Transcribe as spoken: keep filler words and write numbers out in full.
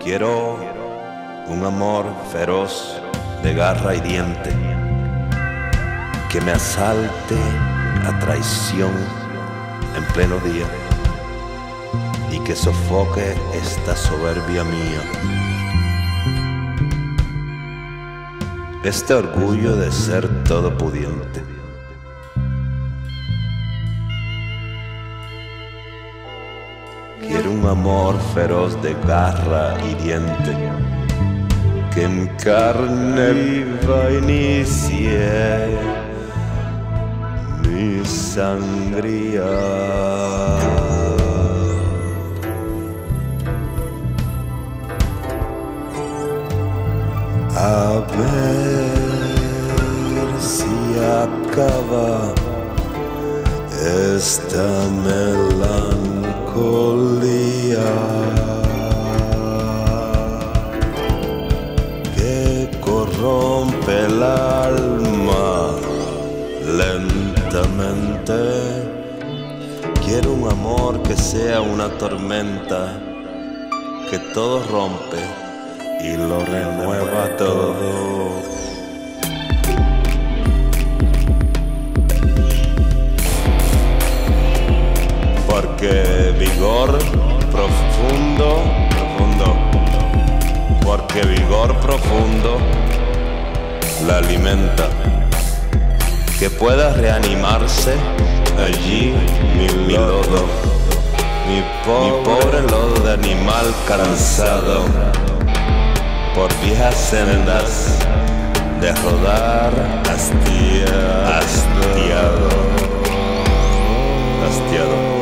Quiero un amor feroz de garra y diente, que me asalte a traición en pleno día y que sofoque esta soberbia mía, este orgullo de ser todopudiente. Quiero un amor feroz de garra hiriente, que en carne viva inicie mi sangría. A ver si acaba esta melancolía que corrompe el alma lentamente. Quiero un amor que sea una tormenta, que todo rompe y lo renueva todo. Porque vigor profundo, profundo, porque vigor profundo la alimenta, que pueda reanimarse allí mi, mi lodo, mi pobre, mi pobre lodo de animal cansado por viejas sendas de rodar hastia, hastiado, hastiado.